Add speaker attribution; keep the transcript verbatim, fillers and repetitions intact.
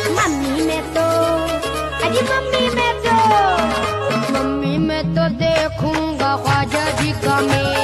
Speaker 1: Mummy मैं तो अरे मम्मी मैं तो मम्मी मैं तो देखूंगा ख्वाजा जी का मेला।